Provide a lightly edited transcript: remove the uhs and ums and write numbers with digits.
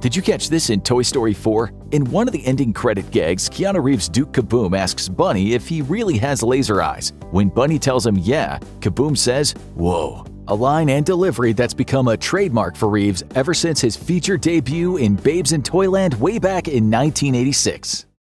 Did you catch this in Toy Story 4? In one of the ending credit gags, Keanu Reeves' Duke Caboom asks Bunny if he really has laser eyes. When Bunny tells him yeah, Caboom says, "Whoa." A line and delivery that's become a trademark for Reeves ever since his feature debut in Babes in Toyland way back in 1986.